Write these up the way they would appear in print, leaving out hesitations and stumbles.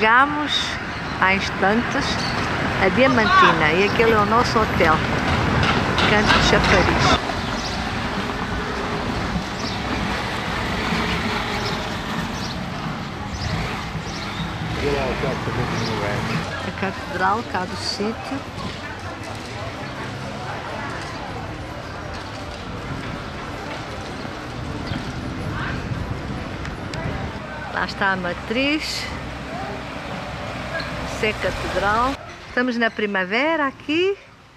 Chegamos há instantes a Diamantina e aquele é o nosso hotel, Canto de Chafariz. A catedral cá do sítio. Lá está a matriz. Isso é a catedral. Estamos na primavera aqui.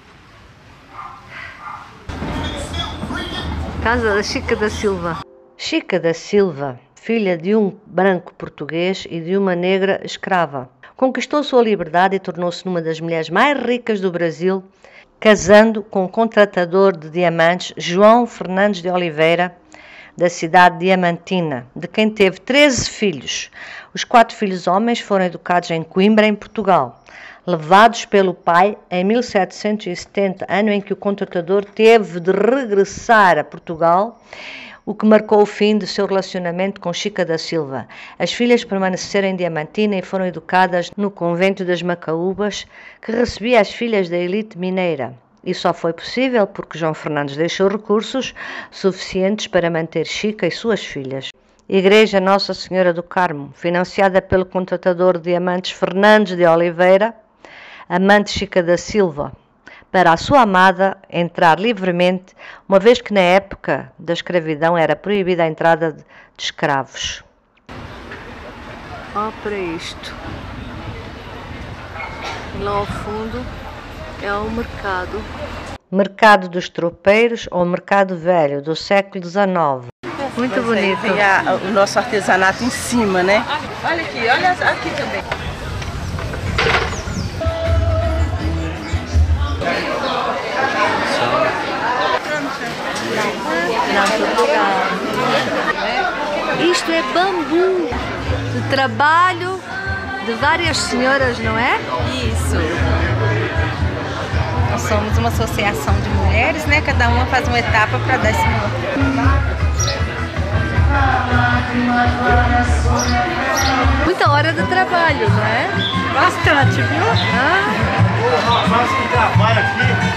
Casa da Chica da Silva. Chica da Silva, filha de um branco português e de uma negra escrava, conquistou sua liberdade e tornou-se uma das mulheres mais ricas do Brasil, casando com o contratador de diamantes João Fernandes de Oliveira, da cidade de Diamantina, de quem teve 13 filhos. Os 4 filhos homens foram educados em Coimbra, em Portugal, levados pelo pai em 1770, ano em que o contratador teve de regressar a Portugal, o que marcou o fim de seu relacionamento com Chica da Silva. As filhas permaneceram em Diamantina e foram educadas no convento das Macaúbas, que recebia as filhas da elite mineira. E só foi possível porque João Fernandes deixou recursos suficientes para manter Chica e suas filhas. Igreja Nossa Senhora do Carmo, financiada pelo contratador de diamantes Fernandes de Oliveira, amante Chica da Silva, para a sua amada entrar livremente, uma vez que na época da escravidão era proibida a entrada de escravos. Ó, para isto. Lá ao fundo é o mercado. Mercado dos Tropeiros ou Mercado Velho, do século XIX. Muito bonito. Tem o nosso artesanato em cima, né? Olha aqui, olha aqui também. Isto é bambu de trabalho de várias senhoras, não é? Isso. Nós somos uma associação de mulheres, né? Cada uma faz uma etapa para dar esse nome. Muita hora de trabalho, não é? Bastante, viu? O rapaz que trabalha aqui.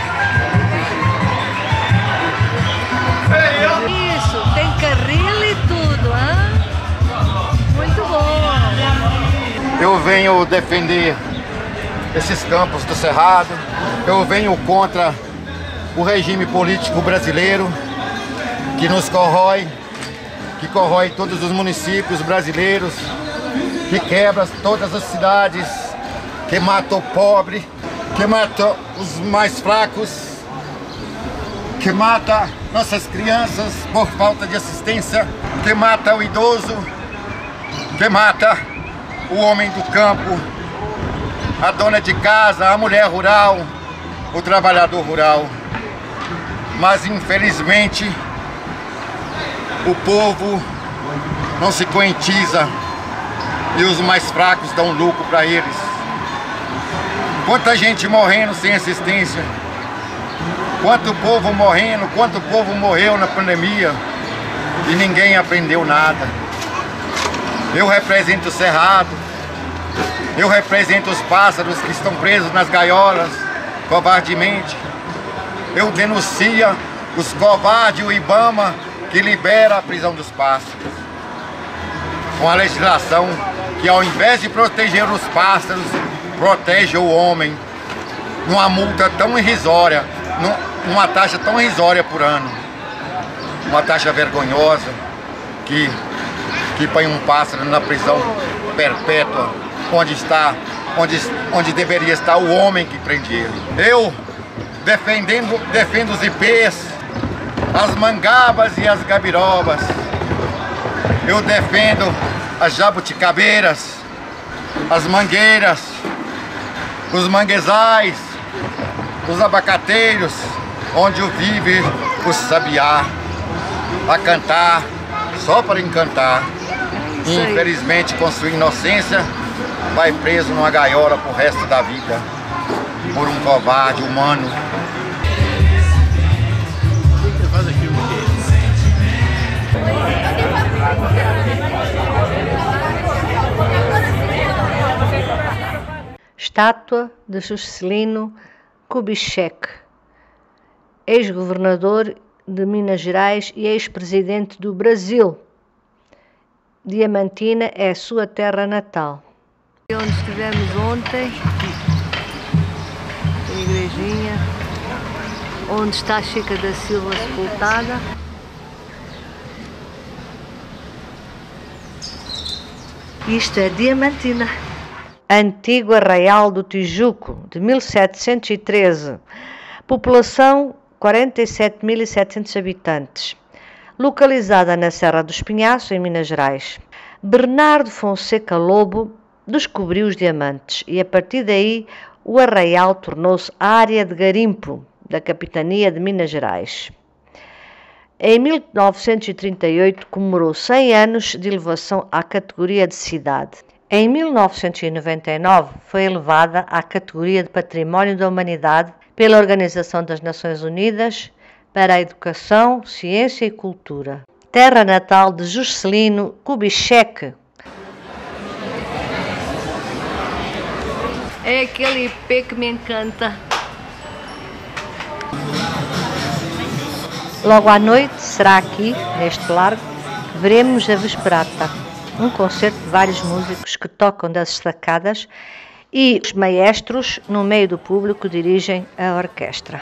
Isso, tem carril e tudo, hein? Muito bom. Eu venho defender esses campos do Cerrado. Eu venho contra o regime político brasileiro que nos corrói, que corrói todos os municípios brasileiros, que quebra todas as cidades, que mata o pobre, que mata os mais fracos, que mata nossas crianças por falta de assistência, que mata o idoso, que mata o homem do campo, a dona de casa, a mulher rural, o trabalhador rural. Mas infelizmente o povo não se conscientiza e os mais fracos dão lucro para eles. Quanta gente morrendo sem assistência, quanto povo morrendo, quanto povo morreu na pandemia e ninguém aprendeu nada. Eu represento o Cerrado, eu represento os pássaros que estão presos nas gaiolas covardemente. Eu denuncio os covardes, o IBAMA, que libera a prisão dos pássaros. Com a legislação que, ao invés de proteger os pássaros, protege o homem numa multa tão irrisória, numa taxa tão irrisória por ano. Uma taxa vergonhosa que põe um pássaro na prisão perpétua, onde deveria estar o homem que prende ele. Eu defendo os ipês, as mangabas e as gabirobas. Eu defendo as jabuticabeiras, as mangueiras, os manguezais, os abacateiros, onde vive o sabiá a cantar só para encantar. E, infelizmente, com sua inocência, vai preso numa gaiola pro resto da vida por um covarde humano. Estátua de Juscelino Kubitschek, ex-governador de Minas Gerais e ex-presidente do Brasil. Diamantina é a sua terra natal. Onde estivemos ontem, a igrejinha, onde está Chica da Silva sepultada. Isto é Diamantina. Antigo Arraial do Tijuco, de 1713. População 47.700 habitantes. Localizada na Serra do Espinhaço, em Minas Gerais. Bernardo Fonseca Lobo descobriu os diamantes e, a partir daí, o arraial tornou-se área de garimpo da Capitania de Minas Gerais. Em 1938, comemorou 100 anos de elevação à categoria de cidade. Em 1999, foi elevada à categoria de Património da Humanidade pela Organização das Nações Unidas para a Educação, Ciência e Cultura. Terra natal de Juscelino Kubitschek. É aquele IP que me encanta. Logo à noite será aqui, neste largo, que veremos a Vesperata, um concerto de vários músicos que tocam das estacadas e os maestros, no meio do público, dirigem a orquestra.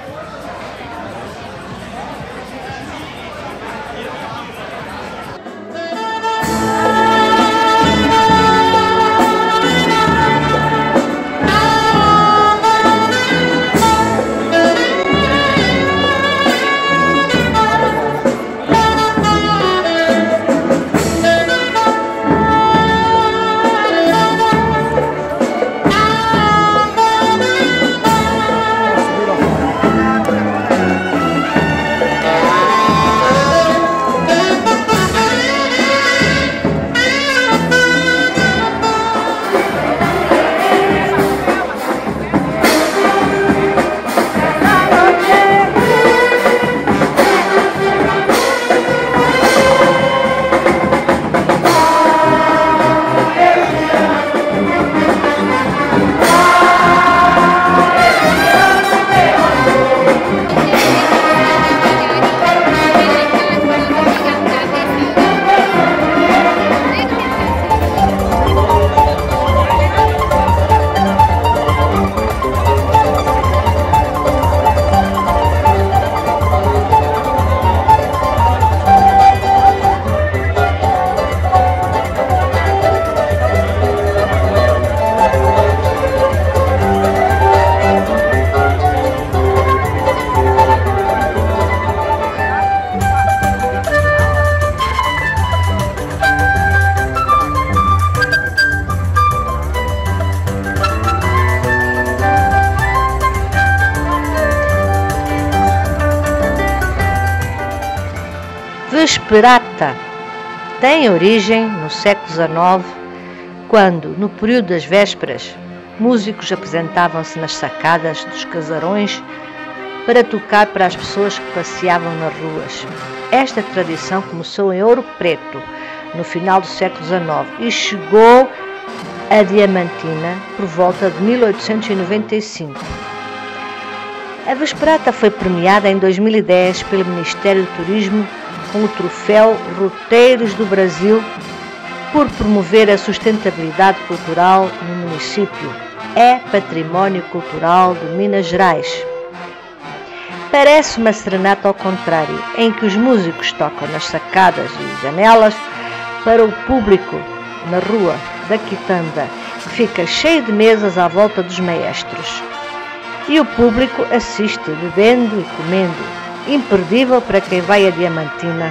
Vesperata tem origem no século XIX, quando, no período das vésperas, músicos apresentavam-se nas sacadas dos casarões para tocar para as pessoas que passeavam nas ruas. Esta tradição começou em Ouro Preto, no final do século XIX, e chegou a Diamantina por volta de 1895. A Vesperata foi premiada em 2010 pelo Ministério do Turismo com o troféu Roteiros do Brasil por promover a sustentabilidade cultural no município. É património cultural de Minas Gerais. Parece uma serenata ao contrário, em que os músicos tocam nas sacadas e janelas para o público na rua da Quitanda, que fica cheio de mesas à volta dos maestros. E o público assiste bebendo e comendo. Imperdível para quem vai a Diamantina.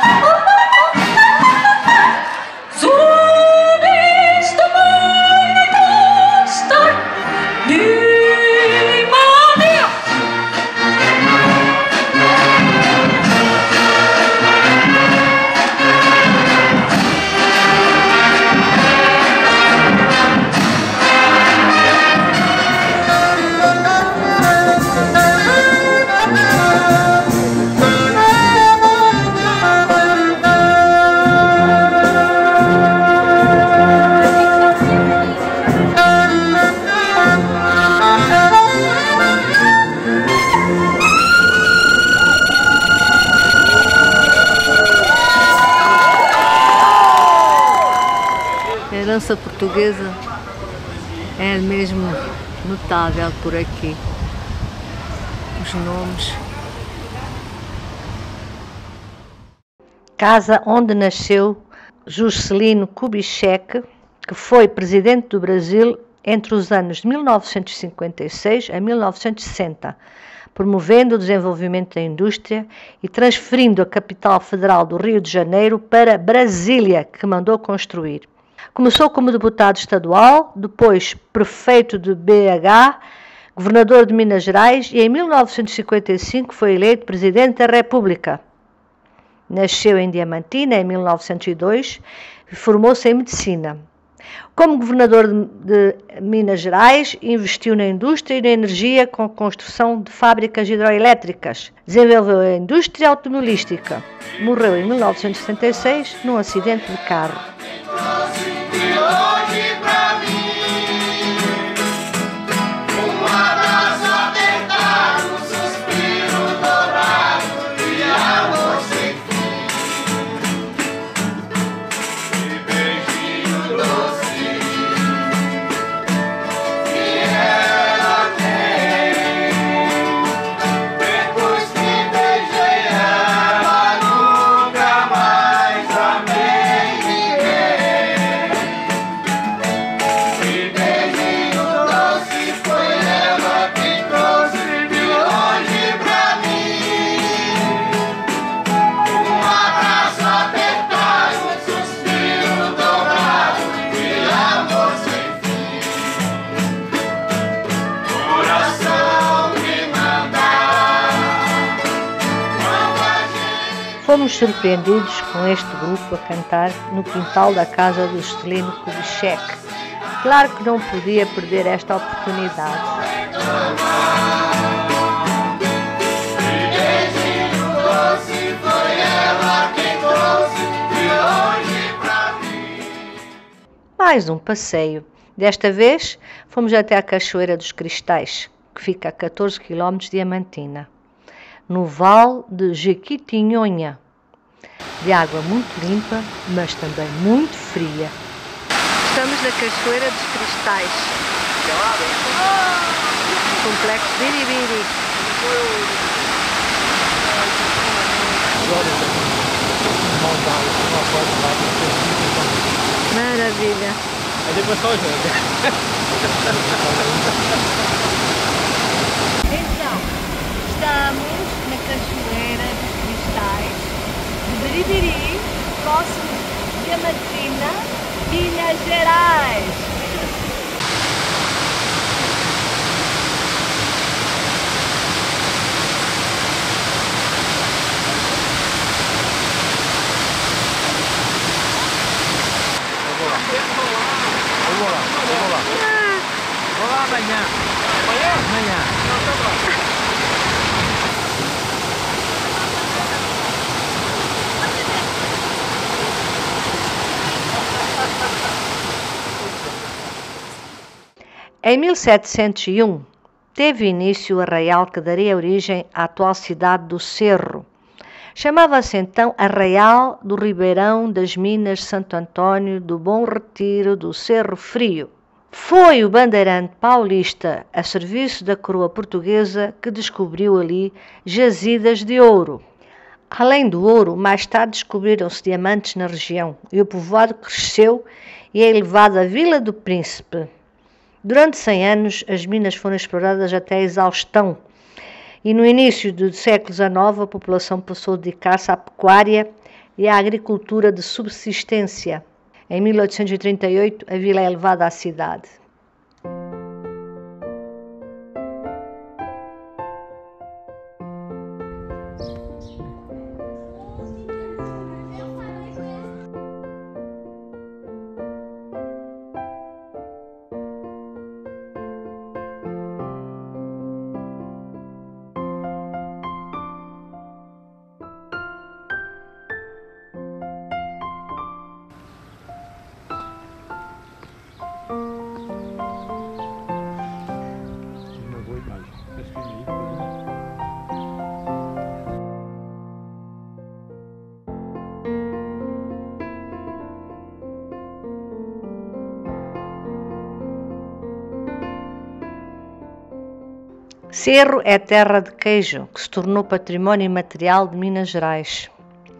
Subiste nossa portuguesa é mesmo notável por aqui. Os nomes. Casa onde nasceu Juscelino Kubitschek, que foi presidente do Brasil entre os anos de 1956 a 1960, promovendo o desenvolvimento da indústria e transferindo a capital federal do Rio de Janeiro para Brasília, que mandou construir. Começou como deputado estadual, depois prefeito de BH, governador de Minas Gerais e em 1955 foi eleito presidente da República. Nasceu em Diamantina em 1902 e formou-se em medicina. Como governador de Minas Gerais, investiu na indústria e na energia com a construção de fábricas hidroelétricas. Desenvolveu a indústria automobilística. Morreu em 1966 num acidente de carro. Fomos surpreendidos com este grupo a cantar no quintal da casa do Juscelino Kubitschek. Claro que não podia perder esta oportunidade. Mais um passeio. Desta vez fomos até a Cachoeira dos Cristais, que fica a 14 km de Diamantina, no Vale de Jequitinhonha, de água muito limpa, mas também muito fria. Estamos na Cachoeira dos Cristais, complexo Biribiri. Maravilha. Aí depois só joga. Então, estamos na Cachoeira dos Cristais de Biribiri, próximo de Diamantina, Minas Gerais. Vou lá amanhã. Amanhã? Em 1701, teve início o arraial que daria origem à atual cidade do Cerro. Chamava-se então Arraial do Ribeirão das Minas Santo Antônio do Bom Retiro do Cerro Frio. Foi o bandeirante paulista a serviço da coroa portuguesa que descobriu ali jazidas de ouro. Além do ouro, mais tarde descobriram-se diamantes na região e o povoado cresceu e é elevado à Vila do Príncipe. Durante 100 anos, as minas foram exploradas até a exaustão e no início do século XIX a população passou a dedicar-se à pecuária e à agricultura de subsistência. Em 1838, a vila é elevada à cidade. Cerro é terra de queijo, que se tornou património imaterial de Minas Gerais.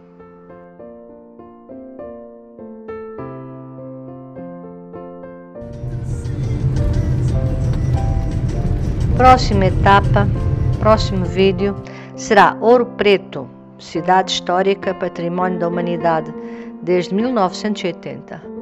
Próxima etapa, próximo vídeo, será Ouro Preto, cidade histórica, património da humanidade, desde 1980.